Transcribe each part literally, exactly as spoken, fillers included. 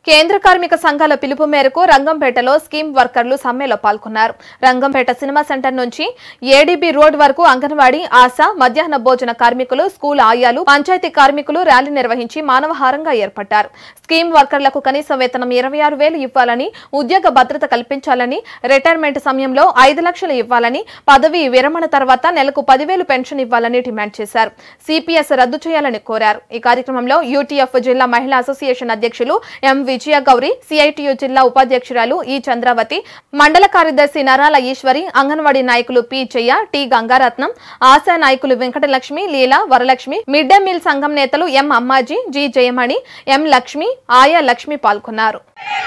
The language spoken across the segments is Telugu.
కేంద్ర కార్మిక సంఘాల పిలుపు మేరకు రంగంపేటలో స్కీమ్ వర్కర్లు సమ్మెలో పాల్గొన్నారు. రంగంపేట సినిమా సెంటర్ నుంచి ఏడీబీ రోడ్ వరకు అంగన్వాడీ, ఆశా, మధ్యాహ్న భోజన కార్మికులు, స్కూల్ ఆయాలు, పంచాయతీ కార్మికులు ర్యాలీ నిర్వహించి మానవహారంగా ఏర్పడ్డారు. స్కీమ్ వర్కర్లకు కనీస వేతనం ఇరవై ఆరు వేలు ఇవ్వాలని, ఉద్యోగ భద్రత కల్పించాలని, రిటైర్మెంట్ సమయంలో ఐదు లక్షలు ఇవ్వాలని, పదవి విరమణ తర్వాత నెలకు పదివేలు పెన్షన్ ఇవ్వాలని డిమాండ్ చేశారు. సిపిఎస్ రద్దు చేయాలని కోరారు. ఈ కార్యక్రమంలో యూటీఎఫ్ జిల్లా మహిళా అసోసియేషన్ అధ్యక్షులు ఎం విజయ గౌరి, సిఐటియు జిల్లా ఉపాధ్యక్షురాలు ఈ చంద్రావతి, మండల కార్యదర్శి నరాల ఈశ్వరి, అంగన్వాడీ నాయకులు పి చెయ్య, టి గంగారత్నం, ఆశా నాయకులు Venkatalakshmi, Leela, Varalakshmi, mid day meal సంఘం నేతలు M Ammaji, G Jayamani, M Lakshmi, ఆయా లక్ష్మి పాల్గొన్నారు.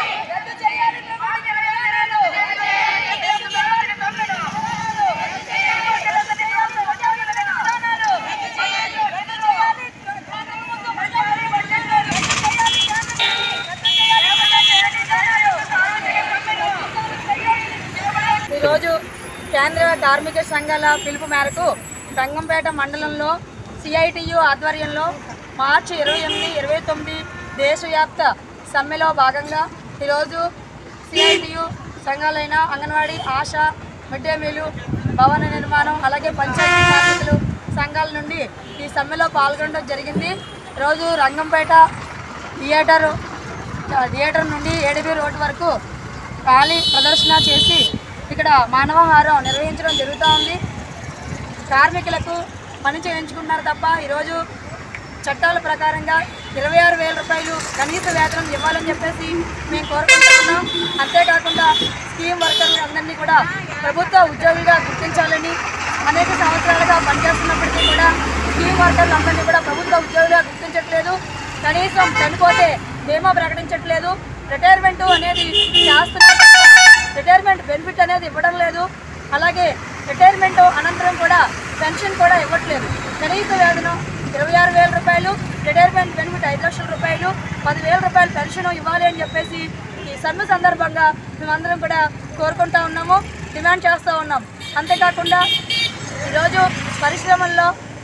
ఈరోజు కేంద్ర కార్మిక సంఘాల పిలుపు మేరకు రంగంపేట మండలంలో సిఐటియు ఆధ్వర్యంలో మార్చి ఇరవై ఎనిమిది ఇరవై తొమ్మిది దేశవ్యాప్త సమ్మెలో భాగంగా ఈరోజు సిఐటియు సంఘాలైన అంగన్వాడీ, ఆశా, మిడ్ డే మీలు, భవన నిర్మాణం, అలాగే పంచాయతీ కార్మికులు సంఘాల నుండి ఈ సమ్మెలో పాల్గొనడం జరిగింది. ఈరోజు రంగంపేట థియేటర్ థియేటర్ నుండి ఏడీబీ రోడ్ వరకు ర్యాలీ ప్రదర్శన చేసి ఇక్కడ మానవహారం నిర్వహించడం జరుగుతూ ఉంది. కార్మికులకు పని చేయించుకున్నారు తప్ప ఈరోజు చట్టాల ప్రకారంగా ఇరవై ఆరు వేల రూపాయలు కనీస వేతనం ఇవ్వాలని చెప్పేసి మేము కోరుకుంటున్నాం. అంతేకాకుండా స్కీమ్ వర్కర్లు అందరినీ కూడా ప్రభుత్వ ఉద్యోగులుగా గుర్తించాలని, అనేక సంవత్సరాలుగా పనిచేస్తున్నప్పటికీ కూడా స్కీమ్ వర్కర్లు అందరినీ కూడా ప్రభుత్వ ఉద్యోగులుగా గుర్తించట్లేదు. కనీసం చనిపోతే బీమా ప్రకటించట్లేదు. రిటైర్మెంట్ అనేది చేస్తున్నారు, రిటైర్మెంట్ బెనిఫిట్ అనేది ఇవ్వడం లేదు. అలాగే రిటైర్మెంట్ అనంతరం కూడా పెన్షన్ కూడా ఇవ్వట్లేదు. కనీస వేతనం ఇరవై ఆరు వేల రూపాయలు, రిటైర్మెంట్ బెనిఫిట్ ఐదు లక్షల రూపాయలు, పదివేల రూపాయలు పెన్షన్ ఇవ్వాలి అని చెప్పేసి ఈ సమ్మె సందర్భంగా మేమందరం కూడా కోరుకుంటా ఉన్నాము, డిమాండ్ చేస్తూ ఉన్నాం. అంతేకాకుండా ఈరోజు పరిశ్రమల్లో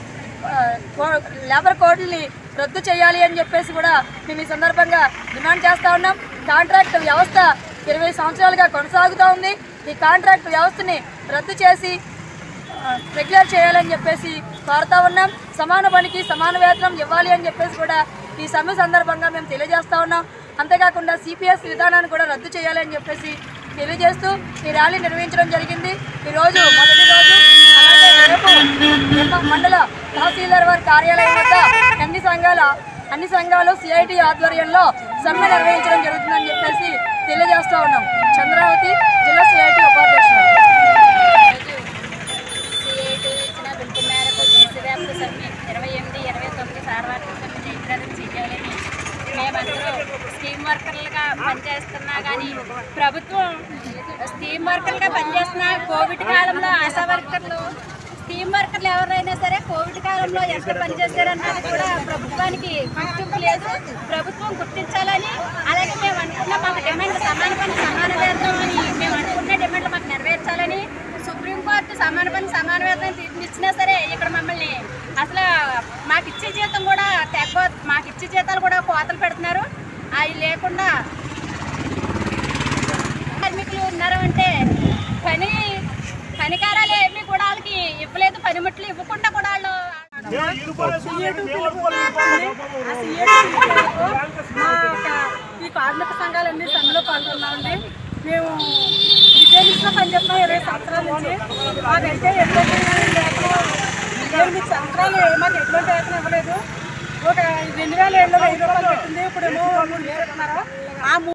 లేబర్ కోడ్ని రద్దు చేయాలి అని చెప్పేసి కూడా మేము ఈ సందర్భంగా డిమాండ్ చేస్తూ ఉన్నాం. కాంట్రాక్ట్ వ్యవస్థ ఇరవై సంవత్సరాలుగా కొనసాగుతూ ఉంది. ఈ కాంట్రాక్ట్ వ్యవస్థని రద్దు చేసి రెగ్యులర్ చేయాలని చెప్పేసి కోరుతా ఉన్నాం. సమాన పనికి సమాన వేతనం ఇవ్వాలి అని చెప్పేసి కూడా ఈ సమ్మె సందర్భంగా మేము తెలియజేస్తూ ఉన్నాం. అంతేకాకుండా సిపిఎస్ విధానాన్ని కూడా రద్దు చేయాలని చెప్పేసి తెలియజేస్తూ ఈ ర్యాలీ నిర్వహించడం జరిగింది. ఈరోజు మొదటి రోజు అలాగే రేపు మండల తహసీల్దార్ వారి కార్యాలయం వద్ద అన్ని సంఘాల అన్ని సంఘాలు సిఐటి ఆధ్వర్యంలో సమ్మె నిర్వహించడం జరుగుతుందని చెప్పేసి తెలియజేస్తూ ఉన్నాం. చంద్రావతి, జిల్లా సిఐటి ఉపాధ్యక్షులు. సిఐటి ఇచ్చిన పిలుపు మేరకు దేశవ్యాప్త సమ్మె ఇరవై ఎనిమిది ఇరవై తొమ్మిది సార్వత్రిక సమ్మె జయప్రదం చేయాలని మేమందరూ స్కీమ్ వర్కర్లుగా పనిచేస్తున్నా కానీ ప్రభుత్వం స్కీమ్ వర్కర్లుగా పనిచేస్తున్న కోవిడ్ కాలంలో ఆశా వర్కర్లు, స్కీమ్ వర్కర్లు ఎవరైనా సరే కోవిడ్ కాలంలో ఎంత పనిచేశారన్నది కూడా ప్రభుత్వానికి గుర్తింపు లేదు. ప్రభుత్వం గుర్తించాలని, అలాగే మేము అనుకున్న మాకు డిమాండ్ సమాన పని సమాన వేతనం అని మేము అనుకున్న డిమాండ్లు మాకు నెరవేర్చాలని సుప్రీంకోర్టు సమాన పని సమాన వేతనం తీర్చినా సరే ఇక్కడ మమ్మల్ని అసలు మాకు ఇచ్చే జీతం కూడా తెగ మాకు ఇచ్చే జీతాలు కూడా కోతలు పెడుతున్నారు. అవి లేకుండా కార్మికులు ఉన్నారు అంటే పని పనికారాలు ఏమి కూడా వాళ్ళకి ఇవ్వలేదు, పనిముట్లు ఇవ్వకుండా కూడా వాళ్ళు ఈ కార్మిక సంఘాలన్నీ సమ్మెలో పాల్గొన్నామండి. మేము విజయనిస్లో పనిచేస్తున్నాం ఇరవై సంవత్సరాల నుంచి. మాకైతే ఎటువంటి ఎనిమిది సంవత్సరాలు మాకు ఎటువంటి వేతనం ఇవ్వలేదు. ఒక రెండు వేల ఏడులో వెయ్యి రూపాయలు పెట్టింది, ఇప్పుడేమో మూడు వేలు ఇస్తున్నారు. ఆ